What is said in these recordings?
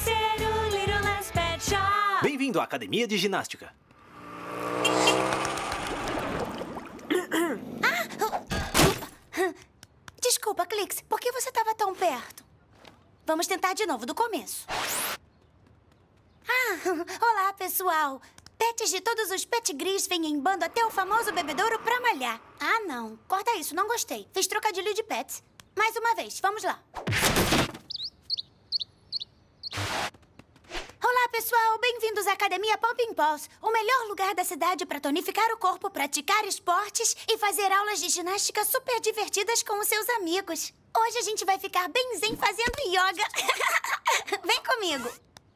conhecer o Little Less Pet Shop. Bem-vindo à Academia de Ginástica. Desculpa, Clix, por que você estava tão perto? Vamos tentar de novo, do começo. Olá, pessoal. Pets de todos os petigrees vêm em bando até o famoso bebedouro pra malhar. Ah, não. Corta isso, não gostei. Fiz trocadilho de pets. Mais uma vez, vamos lá. Olá, pessoal. Bem-vindos à Academia Pumping Paws, o melhor lugar da cidade para tonificar o corpo, praticar esportes e fazer aulas de ginástica super divertidas com os seus amigos. Hoje a gente vai ficar bem zen fazendo yoga. Vem comigo.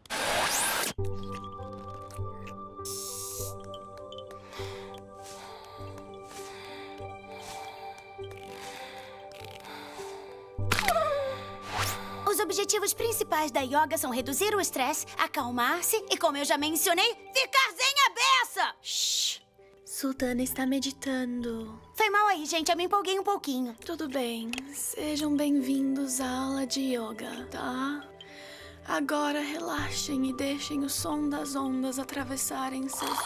Os objetivos principais da yoga são reduzir o estresse, acalmar-se e, como eu já mencionei, ficar zen a beça! Shhh! Sultana está meditando. Foi mal aí, gente. Eu me empolguei um pouquinho. Tudo bem. Sejam bem-vindos à aula de yoga, tá? Agora relaxem e deixem o som das ondas atravessarem seus...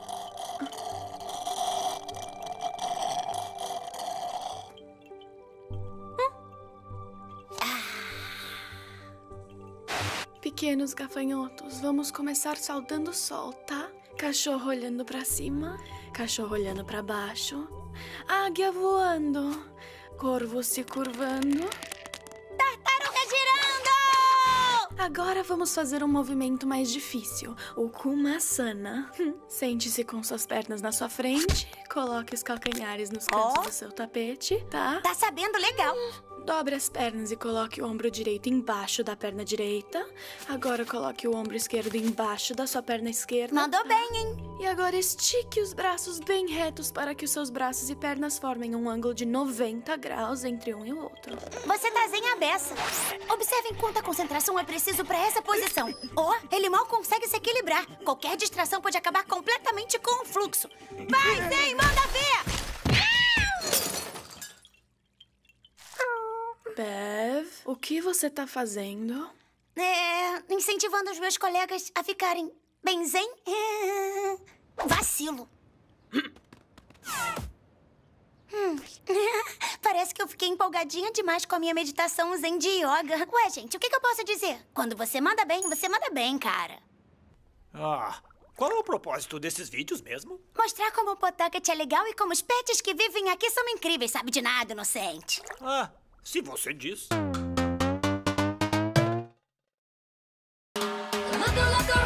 Pequenos gafanhotos, vamos começar saudando o sol, tá? Cachorro olhando pra cima, cachorro olhando pra baixo, águia voando, corvo se curvando. Tartaruga girando! Agora vamos fazer um movimento mais difícil, o Kumasana. Sente-se com suas pernas na sua frente, coloque os calcanhares nos cantos do seu tapete, tá? Tá sabendo legal. Dobre as pernas e coloque o ombro direito embaixo da perna direita. Agora coloque o ombro esquerdo embaixo da sua perna esquerda. Mandou bem, hein? E agora estique os braços bem retos para que os seus braços e pernas formem um ângulo de 90 graus entre um e o outro. Você tá zen a beça. Observem quanta concentração é preciso pra essa posição. Ele mal consegue se equilibrar. Qualquer distração pode acabar completamente com o fluxo. Vai, zen, manda ver! Bev, o que você tá fazendo? Incentivando os meus colegas a ficarem bem zen. Vacilo. Parece que eu fiquei empolgadinha demais com a minha meditação zen de yoga. Ué, gente, o que eu posso dizer? Quando você manda bem, cara. Qual é o propósito desses vídeos mesmo? Mostrar como o Pawtucket é legal e como os pets que vivem aqui são incríveis, sabe de nada, inocente. Se você diz. Mundo louco